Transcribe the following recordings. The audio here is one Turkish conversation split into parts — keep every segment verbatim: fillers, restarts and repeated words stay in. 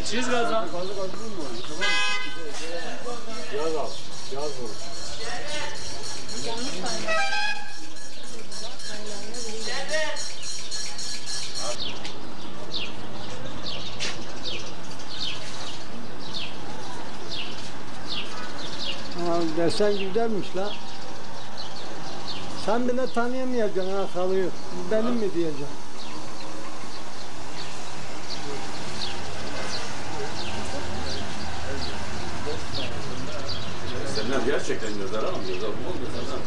Çiz gazdan. Yaz al. Yaz bunu. Ha, desen güzelmiş la. Sen bile tanıyamayacaksın ha kalıyor. Benim mi diyeceksin? Senler gerçekten güzel ama güzel olmuyor sana.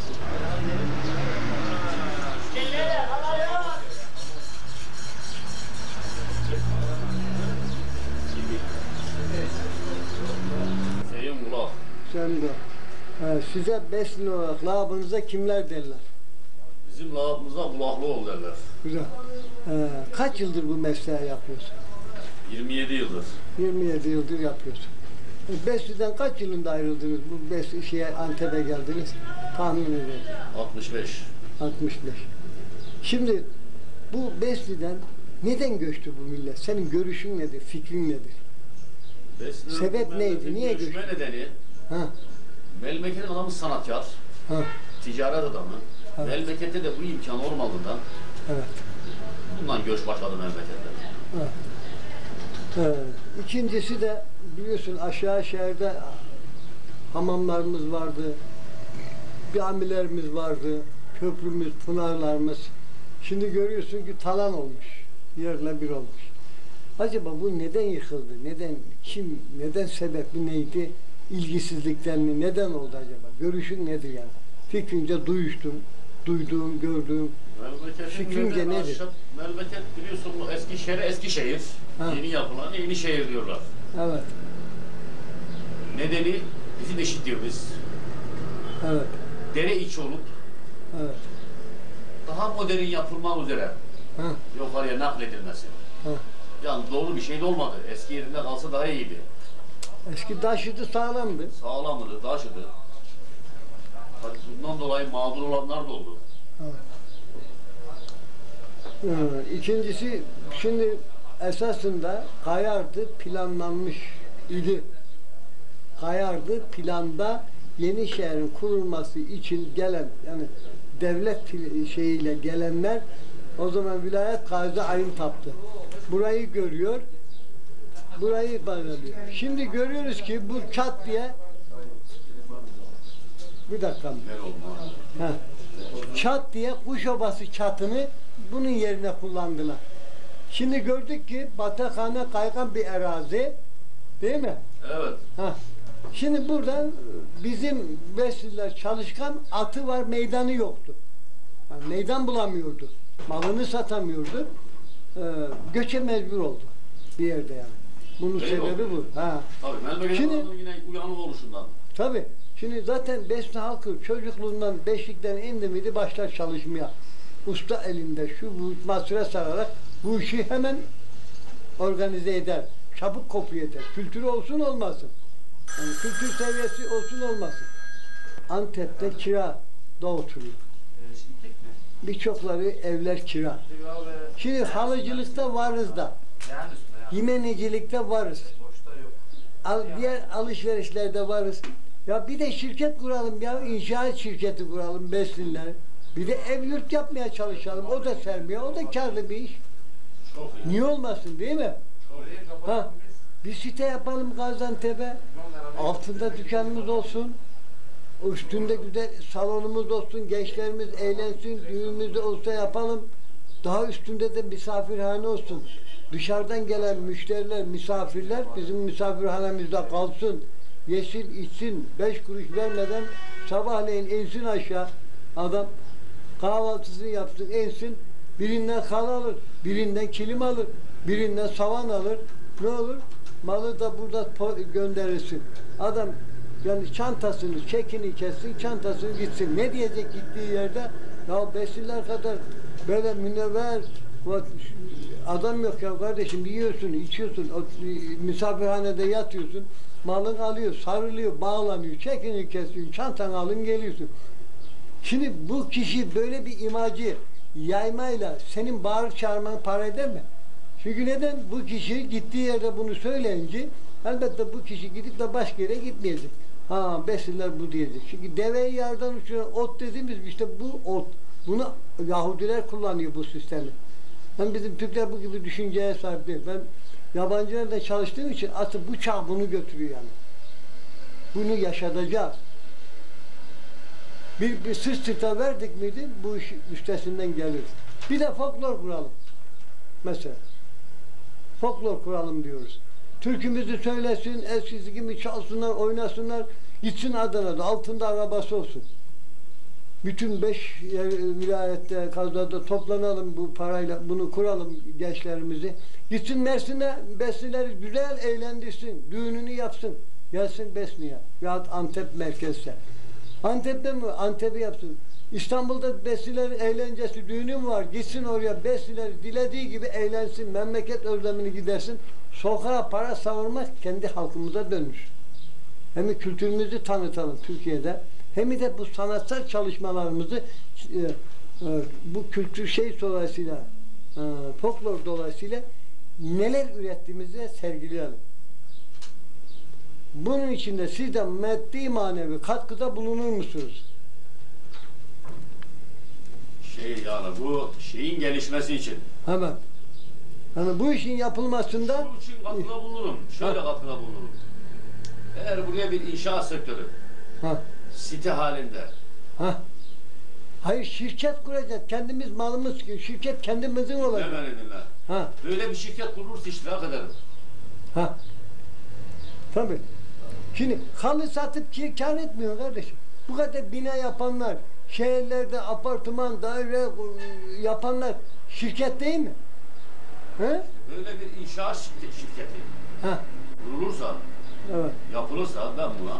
Seyim kulak. Sen de. Ha, size besin olarak labınıza kimler derler? Bizim lağımıza kulaklı ol derler. Güzel. Ee, kaç yıldır bu mesleği yapıyorsun? yirmi yedi yıldır. yirmi yedi yıldır yapıyorsun. E, Besli'den kaç yılında ayrıldınız? Bu Besli şeye Antep'e geldiniz. Tahmin ediyorum. altmış beş. altmış beş. Şimdi bu Besli'den neden göçtü bu millet? Senin görüşün nedir? Fikrin nedir? Besli Sebep neydi? Niye göçme göçtü? nedeni Ha, memleketin adamı sanatkar, ha, ticaret adamı. Evet. Memlekette de bu imkan olmadığından evet. bundan göç başladı memlekette. Evet. Evet. İkincisi de biliyorsun aşağı şehirde hamamlarımız vardı, camilerimiz vardı, köprümüz, pınarlarımız. Şimdi görüyorsun ki talan olmuş, yerle bir olmuş. Acaba bu neden yıkıldı? Neden, kim, neden sebebi neydi? İlgisizlikten mi? Neden oldu acaba? Görüşün nedir yani? Fikrince duyuştum, duyduğum, gördüğüm. Fikrince nedir? Aşağı, memleket biliyorsun bu Eskişehir, Eskişehir. Ha. Yeni yapılan yeni şehir diyorlar. Evet, Nedeni bizim eşitliğimiz. evet, Dere içi olup evet. daha modern yapılmak üzere Ha, yukarıya nakledilmesi. ha. Yani doğru bir şey de olmadı. Eski yerinde kalsa daha iyiydi. Eski taşıdı sağlamdı. Sağlamdı, taşıdı. Tabii bundan dolayı mağdur olanlar da oldu. Evet. Ee, İkincisi, şimdi esasında Kayardı planlanmış idi. Kayardı planda yeni şehrin kurulması için gelen, yani devlet pil- şeyiyle gelenler o zaman vilayet kaide ayın taptı. Burayı görüyor, burayı bağlıyor. Şimdi görüyoruz ki bu çat diye bir dakika. Ver olmaz. Ha. Çat diye Kuşobası çatını bunun yerine kullandılar. Şimdi gördük ki Batakhane kaygan bir arazi, değil mi? Evet. Ha. Şimdi buradan bizim Besliler çalışkan atı var, meydanı yoktu. Yani meydan bulamıyordu. Malını satamıyordu. Ee, göçe mecbur oldu bir yerde yani. Bunun Öyle sebebi oldu. bu. Ha. Tabii memleketin Şimdi- adamı yine uyanık oluşundan. Tabii. Şimdi zaten Besni halkı çocukluğundan beşikten indi miydi başlar çalışmaya. Usta elinde şu bu masura sararak bu işi hemen organize eder. Çabuk kopya eder. Kültürü olsun olmasın. Yani kültür seviyesi olsun olmasın. Antep'te kira da oturuyor. Birçokları evler kira. Şimdi halıcılıkta varız da. Yemenicilikte varız. Al, diğer alışverişlerde varız. Ya bir de şirket kuralım ya, inşaat şirketi kuralım Besliler. Bir de ev yurt yapmaya çalışalım. O da sermiyor, o da karlı bir iş. Çok iyi. Niye olmasın değil mi? Ha, bir site yapalım Gaziantep'e. Altında dükkanımız olsun. Üstünde güzel salonumuz olsun. Gençlerimiz eğlensin. Düğünümüzde olsa yapalım. Daha üstünde de misafirhane olsun. Dışarıdan gelen müşteriler, misafirler bizim misafirhanemizde kalsın. Yesin, içsin, beş kuruş vermeden sabahleyin insin aşağı. Adam kahvaltısını yapsın, insin. Birinden hal alır, birinden kilim alır, birinden savan alır. Ne olur? Malı da burada gönderirsin. Adam yani çantasını, çekini kessin, çantasını gitsin. Ne diyecek gittiği yerde? Ya Besliler kadar böyle münevver adam yok ya kardeşim, yiyorsun, içiyorsun, misafirhanede yatıyorsun, malın alıyor, sarılıyor, bağlanıyor, çekini kesiyorsun, çantanı alın geliyorsun. Şimdi bu kişi böyle bir imajı yaymayla senin bağır çağırman para eder mi? Çünkü neden? Bu kişi gittiği yerde bunu söyleyince elbette bu kişi gidip de başka yere gitmeyecek. Ha Besiller bu diyecek. Çünkü deveyi yerden uçuran ot dediğimiz işte bu ot. Bunu Yahudiler kullanıyor bu sistemi. Ben bizim Türkler bu gibi düşünceye sahip değil. Ben yabancılarla çalıştığım için atı bu çağ bunu götürüyor yani. Bunu yaşatacağız. Bir, bir sırt sırta verdik miydi bu iş üstesinden gelir. Bir de folklor kuralım. Mesela. Folklor kuralım diyoruz. Türkümüzü söylesin, eskisi gibi çalsınlar, oynasınlar. Gitsin Adana'da, altında arabası olsun. Bütün beş yer, vilayette, kazada toplanalım bu parayla, bunu kuralım gençlerimizi. Gitsin Mersin'e, Beslileri güzel eğlendirsin, düğününü yapsın. Gelsin Besni'ye veyahut Antep merkezse. Antep'te mi? Antep'i yapsın. İstanbul'da Besliler eğlencesi, düğünü mü var? Gitsin oraya Besliler dilediği gibi eğlensin, memleket özlemini gidersin. Sokağa para savurmak kendi halkımıza dönmüş. Hem kültürümüzü tanıtalım Türkiye'de. Hem de bu sanatsal çalışmalarımızı e, e, bu kültür şey dolayısıyla e, folklor dolayısıyla neler ürettiğimizi sergileyelim. Bunun için de siz de maddi manevi katkıda bulunur musunuz? Şey yani bu şeyin gelişmesi için. Hemen. Yani bu işin yapılmasında Bu için katkıda bulunurum. Şöyle ha. katkıda bulunurum. Eğer buraya bir inşaat sektörü ha. site halinde. Ha. Hayır şirket kuracağız. Kendimiz malımız, şirket kendimizin olacak. Ne beni dinle. Ha. Böyle bir şirket kurulursa iştirak ederim. Ha. Tabii. Şimdi halı satıp kir kar etmiyor kardeşim. Bu kadar bina yapanlar, şehirlerde apartman, daire yapanlar şirket değil mi? He? Böyle bir inşaat şirketi Ha. kurulursa, Evet. yapılırsa ben buna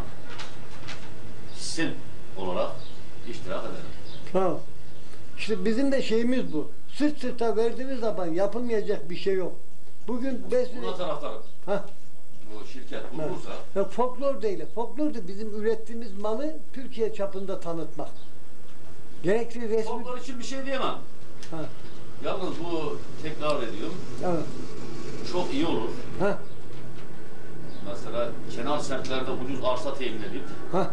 isim olarak iştirak ederim. Tamam. İşte bizim de şeyimiz bu. Sırt sırta verdiğimiz zaman yapılmayacak bir şey yok. Bugün besle... Buna taraftarım. Ha. Bu şirket kurulursa... Ya, folklor değil. Folklor da bizim ürettiğimiz malı Türkiye çapında tanıtmak. Gerekli resmi... Folklor için bir şey diyemem. Ha. Yalnız bu tekrar ediyorum. Evet. Çok iyi olur. Ha. Mesela kenar semtlerde ucuz arsa temin edip Ha.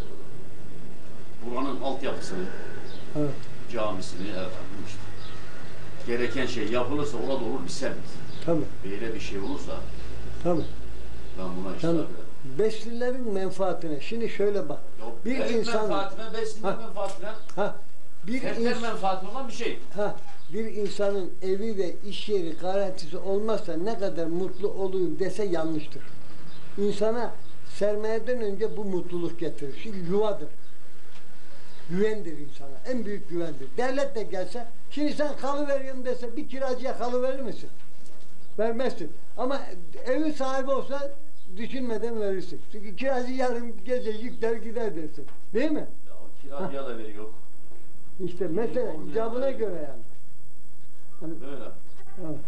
buranın altyapısını, Evet. camisini, efendim işte, gereken şey yapılırsa orada olur bir semt. Tabii. Böyle bir şey olursa Tabii. ben buna iştirak Yani ederim. Beslilerin menfaatine. Şimdi şöyle bak. Ya Bir benim insan menfaatime, beslinin Ha. menfaatine, ha bir fertler ins menfaatine olan bir şey. ha bir insanın evi ve iş yeri garantisi olmazsa ne kadar mutlu olayım dese yanlıştır. İnsana sermayeden önce bu mutluluk getirir. Çünkü yuvadır. Güvendir insana. En büyük güvendir. Devlet de gelse, şimdi sen kalıveriyorum dese bir kiracıya kalıverir misin? Vermezsin. Ama evin sahibi olsa düşünmeden verirsin. Çünkü kiracı yarın gece yükler gider dersin. Değil mi? Ya o kiracıya da veriyor. İşte mesela icabına göre yani. yani Böyle. evet.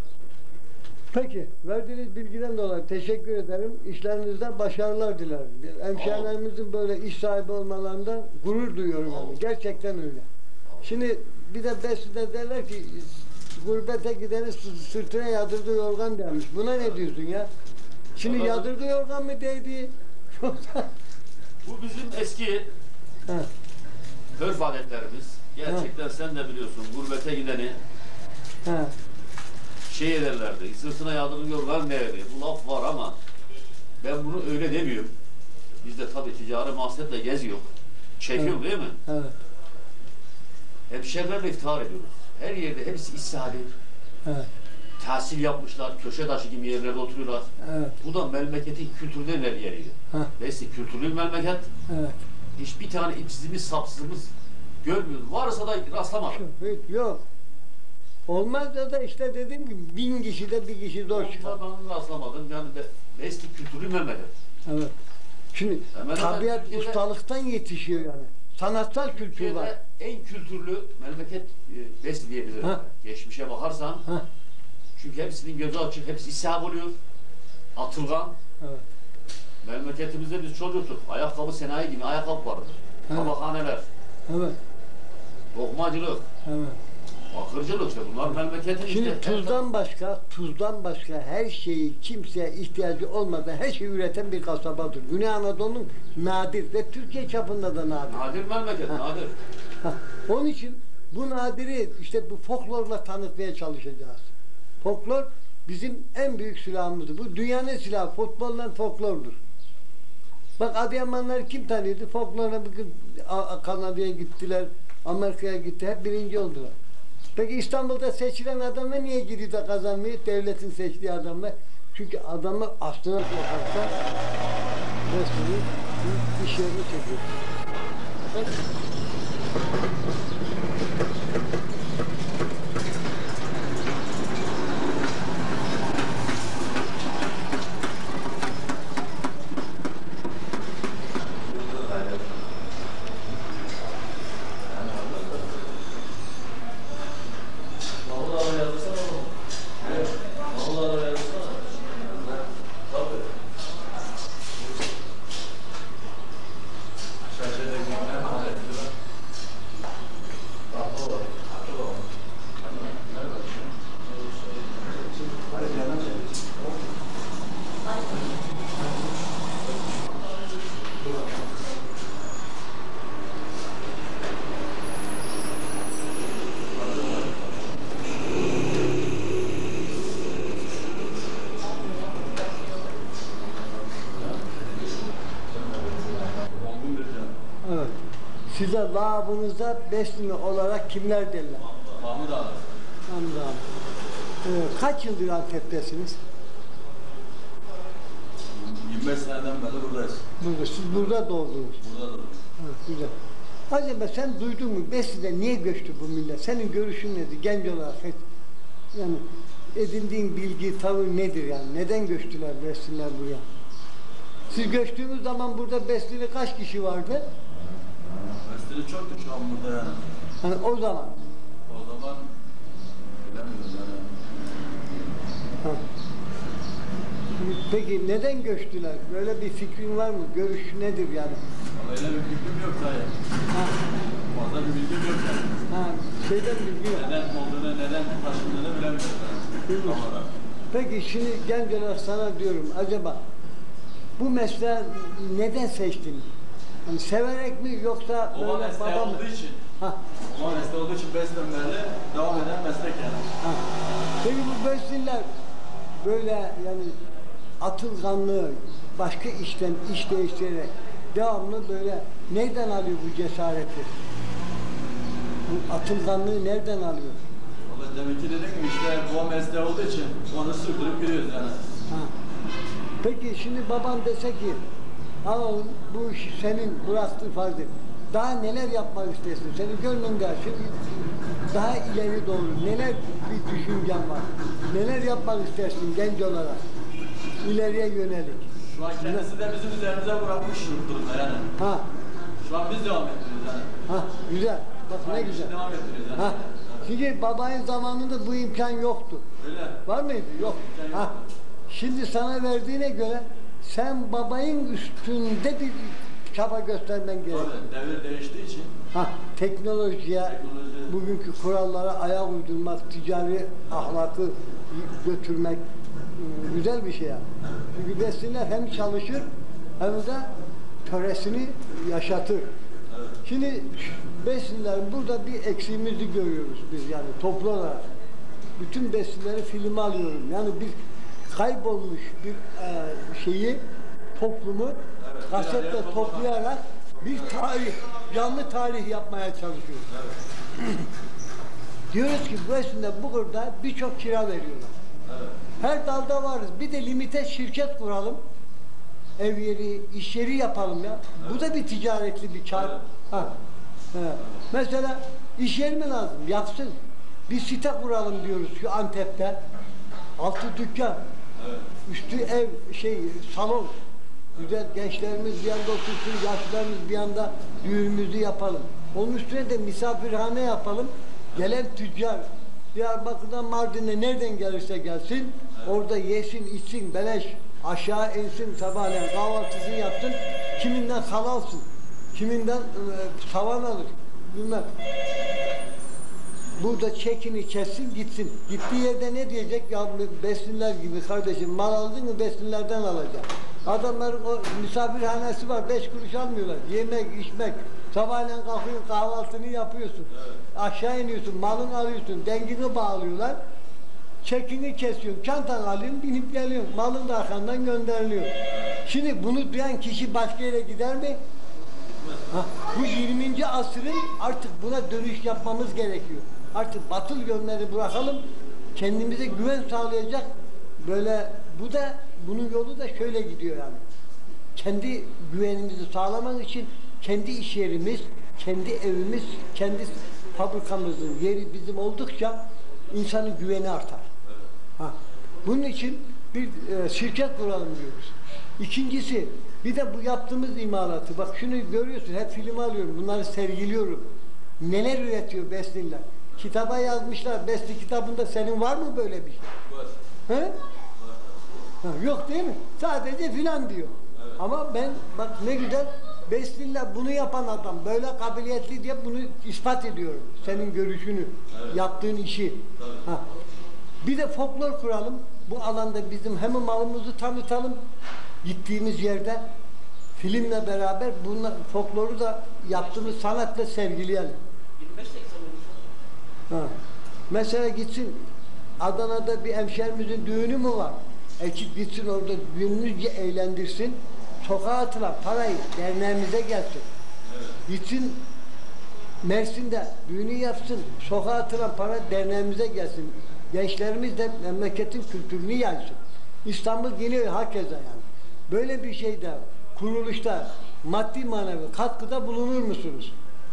Peki, verdiğiniz bilgiden dolayı teşekkür ederim. İşlerinizde başarılar dilerim. Hemşehrilerimizin böyle iş sahibi olmalarından gurur duyuyorum. Yani. Gerçekten öyle. Şimdi bir de Besli'de derler ki gurbete gideni sırtına yadırdığı yorgan dermiş. Buna ne diyorsun ya? Şimdi Anladım. yadırdığı yorgan mı değdi? Bu bizim eski Ha, örf adetlerimiz. Gerçekten sen de biliyorsun gurbete gideni ha, şey ederlerdi, sırtına yadırdığı yorgan derdi. Bu laf var ama ben bunu öyle demiyorum. Bizde tabii ticari mahsiyetle geziyor. Çekiyor Evet. değil mi? evet. Hemşehrilerle iftihar ediyoruz. Her yerde hepsi işsihali. Evet. Tahsil yapmışlar, köşe taşı gibi yerlerde oturuyorlar. Evet. Bu da memleketin kültüründen ileri geliyor. Ha, Neyse kültürlü bir memleket. evet. Hiçbir tane ipsizimiz, sapsızımız görmüyoruz. Varsa da rastlamadım. Hiç yok. Olmaz da da işte dediğim gibi bin kişide bir kişi zor çıkar. Ondan ben rastlamadım. Yani de, eski kültürlü memleket. Evet. Şimdi Hemen tabiat hemen Türkiye'de- ustalıktan yetişiyor yani. Sanatsal kültür var. Türkiye'de en kültürlü memleket e, Besli diyebilirim. Ha. Geçmişe bakarsan. Ha, Çünkü hepsinin gözü açık, hepsi ishak oluyor. Atılgan. evet. Memleketimizde biz çocuktuk. Ayakkabı sanayi gibi ayakkabı vardı. Ha. Tabakhaneler, Evet. lokmacılık, Evet. Bakırcılık işte bunlar memleketin Şimdi işte. tuzdan başka, tuzdan başka her şeyi kimseye ihtiyacı olmadan her şeyi üreten bir kasabadır. Güney Anadolu'nun nadir ve Türkiye çapında da nadir. Nadir memleket, Ha. nadir. Ha, onun için bu nadiri işte bu folklorla tanıtmaya çalışacağız. Folklor bizim en büyük silahımızdır. Bu dünyanın silahı futbolla folklordur. Bak Adıyamanları kim tanıyordu? Folklorla bugün Kanada'ya gittiler, Amerika'ya gitti, hep birinci oldular. Peki İstanbul'da seçilen adamlar niye gidiyor da kazanmıyor? Devletin seçtiği adamlar. Çünkü adamlar aslına sokakta resmini, iş yerini çekiyor. Bak. Evet. Size labınızda Besni olarak kimler derler? Mahmut abi. Mahmut abi. Ee, kaç yıldır Antep'tesiniz? yirmi beş seneden beri buradayız. Burada. Siz burada doğdunuz. Burada da. Evet, güzel. Acaba sen duydun mu Besni'de niye göçtü bu millet? Senin görüşün nedir? Genç olarak hiç, yani edindiğin bilgi, tavır nedir yani? Neden göçtüler Besniler buraya? Siz göçtüğünüz zaman burada Besni'li kaç kişi vardı? Mesleği çoktu şu an burada yani. Hani o zaman. O zaman bilemiyorum yani. Ha. Peki neden göçtüler? Böyle bir fikrin var mı? Görüş nedir yani? Vallahi öyle bir fikrim yok dayı. Ha, Fazla bir bilgim yok yani. ha, şeyden bilgi yok. Neden olduğunu, neden taşındığını bilemiyorum yani. Bilmiyorum. Tam olarak. Peki şimdi genç olarak sana diyorum, acaba bu mesleği neden seçtin? Hani severek mi yoksa Baba böyle mesleği baba mı? olduğu için. Ha, Baba mesleği olduğu için beslen beri devam eden meslek yani. ha. Peki bu besliler böyle yani atılganlığı başka işten iş değiştirerek devamlı böyle nereden alıyor bu cesareti? Bu atılganlığı nereden alıyor? Vallahi demek ki dediğim gibi işte bu mesleği olduğu için onu sürdürüp gidiyoruz yani. Ha. Peki şimdi baban dese ki al oğlum bu iş senin bıraktığın farz et. Daha neler yapmak istersin? Senin gönlünde şimdi daha ileri doğru neler bir düşüncen var? Neler yapmak istersin genç olarak? İleriye yönelik. Şu an kendisi de bizim üzerimize bırakmış durumda yani. Ha, Şu an biz devam ettiriyoruz yani. ha güzel. Bak ne Aynı işi güzel. Devam ettiriyoruz yani. Ha. Çünkü babanın zamanında bu imkan yoktu. Öyle. Var mıydı? Yok. İmkan Ha. yok. Şimdi sana verdiğine göre sen babayın üstünde bir çaba göstermen gerekiyor. Tabii devir değiştiği için Ha, teknolojiye, Teknoloji. bugünkü kurallara ayak uydurmak, ticari ahlakı götürmek ıı, güzel bir şey yani. Çünkü besliler hem çalışır hem de töresini yaşatır. evet. Şimdi beslilerin burada bir eksiğimizi görüyoruz biz yani toplu olarak. Bütün beslileri filme alıyorum. Yani bir kaybolmuş bir e, şeyi, toplumu Evet, bir kasetle araya toplamak. toplayarak bir tarih, canlı tarih yapmaya çalışıyoruz. Evet. Diyoruz ki bu esnada burada birçok kira veriyorlar. Evet. Her dalda varız. Bir de limite şirket kuralım. Ev yeri, iş yeri yapalım ya. Bu da bir ticaretli bir kar. Evet. Ha. He. Mesela iş yeri mi lazım? Yapsın. Bir site kuralım diyoruz şu Antep'te. Altı dükkan. Evet. Üstü ev, şey, salon. Güzel gençlerimiz bir yanda otursun, yaşlılarımız bir yanda düğünümüzü yapalım. Onun üstüne de misafirhane yapalım. Gelen tüccar, Diyarbakır'dan Mardin'e nereden gelirse gelsin, Evet. orada yesin, içsin, beleş, aşağı insin sabahleyin kahvaltısını yapsın, kiminden halalsın, kiminden e, savan alır, bilmem. burada çekini kessin gitsin. Gittiği yerde ne diyecek? Ya besinler gibi kardeşim mal aldın mı besinlerden alacak. Adamların o misafirhanesi var, beş kuruş almıyorlar. Yemek, içmek. Sabahleyin kalkıyorsun, kahvaltını yapıyorsun. Evet. Aşağı iniyorsun, malını alıyorsun, dengini bağlıyorlar. Çekini kesiyorsun, çantanı alıyorsun, binip geliyorsun. Malın da arkandan gönderiliyor. Şimdi bunu duyan kişi başka yere gider mi? Ha, bu yirminci asrın artık buna dönüş yapmamız gerekiyor. Artık batıl yönleri bırakalım, kendimize güven sağlayacak böyle, bu da bunun yolu da şöyle gidiyor yani. Kendi güvenimizi sağlamak için kendi iş yerimiz, kendi evimiz, kendi fabrikamızın yeri bizim oldukça insanın güveni artar. Ha, bunun için bir e, şirket kuralım diyoruz. İkincisi, bir de bu yaptığımız imalatı, bak şunu görüyorsun, hep film alıyorum, bunları sergiliyorum. Neler üretiyor Besliler? Kitaba yazmışlar, Besli kitabında senin var mı böyle bir şey? Var. He? Var. Ha, yok değil mi? Sadece filan diyor. Evet. Ama ben, bak ne güzel, Besliler bunu yapan adam, böyle kabiliyetli diye bunu ispat ediyorum. Senin görüşünü, evet. Yaptığın işi. Ha. Bir de folklor kuralım, bu alanda bizim hem malımızı tanıtalım, gittiğimiz yerde filmle beraber bununla, folkloru da yaptığımız sanatla sergileyelim. Ha. Mesela gitsin Adana'da bir hemşerimizin düğünü mü var? Ekip gitsin orada düğününüzce eğlendirsin. Sokağa atılan parayı derneğimize gelsin. Evet. Gitsin Mersin'de düğünü yapsın. Sokağa atılan para derneğimize gelsin. Gençlerimiz de memleketin kültürünü yaysın. İstanbul yine hakeza yani. Böyle bir şeyde, kuruluşta maddi manevi katkıda bulunur musunuz?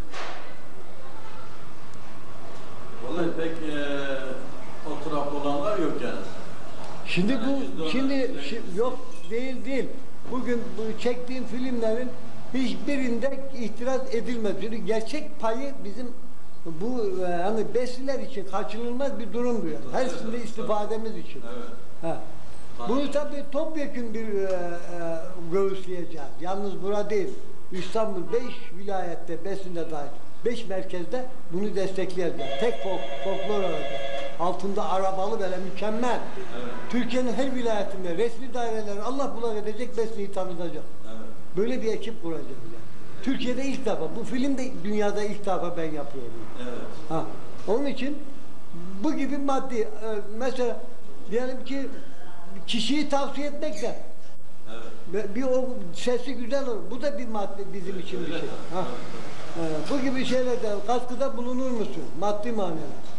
Vallahi pek e, o tarafta olanlar yok yani. Şimdi yani bu, şimdi şi, yok değil değil. Bugün bu çektiğim filmlerin hiçbirinde itiraz edilmez. Çünkü gerçek payı bizim bu yani Besliler için kaçınılmaz bir durumdur yani. Her evet, evet, istifademiz için. Evet. Ha. Bunu tabii topyekun bir e, e, göğüsleyeceğiz. Yalnız burada değil. İstanbul beş vilayette, Besli'de dahil beş merkezde bunu destekleyeceğiz. Tek folk, folklor olacak. Altında arabalı böyle mükemmel. Evet. Türkiye'nin her vilayetinde resmi daireler Allah bulak edecek, Besli'yi tanıtacak. Evet. Böyle bir ekip kuracağız yani. Türkiye'de ilk defa. Bu film de dünyada ilk defa ben yapıyorum. Evet. Ha. Onun için bu gibi maddi e, mesela diyelim ki kişiyi tavsiye etmek de evet. Bir o sesi güzel olur. Bu da bir madde bizim için bir şey. Ha. Evet. Bu gibi şeylerde katkıda bulunur musun? Maddi manevi.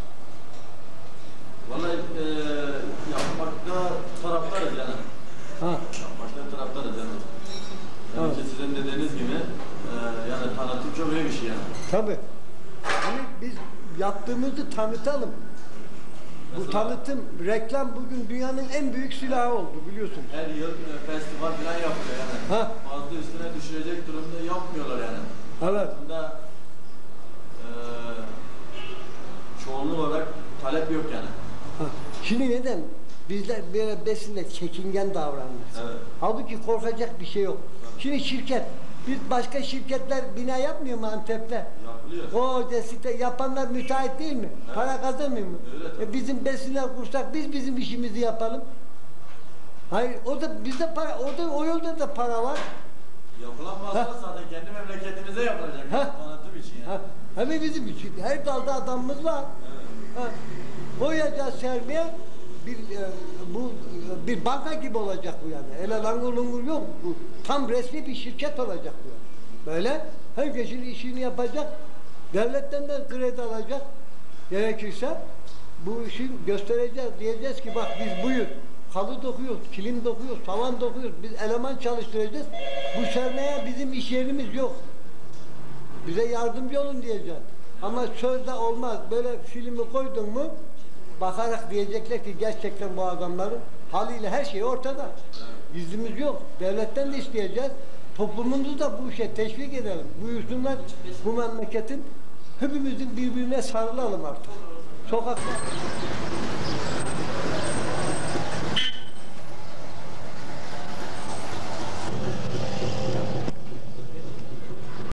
Vallahi e, yapmakta taraftarız yani. Ha. Yapmakta taraftarız yani. Yani evet. Sizin dediğiniz gibi e, yani tanıtım çok iyi bir şey yani. Tabii. Yani biz yaptığımızı tanıtalım. Bu tanıtım, reklam bugün dünyanın en büyük silahı oldu biliyorsunuz. Her yıl e, festival falan yapıyor yani. Ha. Fazla üstüne düşürecek durumda yapmıyorlar yani. Evet. Aslında e, çoğunluk olarak talep yok yani. Ha. Şimdi neden? Bizler böyle Besliler çekingen davranırız. Evet. Halbuki korkacak bir şey yok. Evet. Şimdi şirket, biz başka şirketler bina yapmıyor mu Antep'te? Yapılıyor. O desite yapanlar müteahhit değil mi? Evet. Para kazanmıyor mu? Evet, e bizim Besliler kursak biz bizim işimizi yapalım. Hayır, o da bizde para, orada o yolda da para var. Yapılan masraf zaten kendi memleketimize yapılacak. Tanıtım için yani. Hem bizim için. Her dalda adamımız var. Evet. Ha. Koyacağız sermaye. Bir e, bu e, bir banka gibi olacak bu yani. Ele langur lungur yok. Bu tam resmi bir şirket olacak bu yani. Böyle herkesin işini yapacak. Devletten de kredi alacak. Gerekirse bu işi göstereceğiz. Diyeceğiz ki bak biz buyur. Halı dokuyoruz, kilim dokuyoruz, tavan dokuyoruz. Biz eleman çalıştıracağız. Bu sermaye bizim iş yerimiz yok. Bize yardımcı olun diyeceğiz. Ama sözde olmaz. Böyle filmi koydun mu bakarak diyecekler ki gerçekten bu adamların haliyle her şey ortada. Gizlimiz yok. Devletten de isteyeceğiz. Toplumumuzu da bu işe teşvik edelim. Buyursunlar bu memleketin hepimizin birbirine sarılalım artık. Sokakta.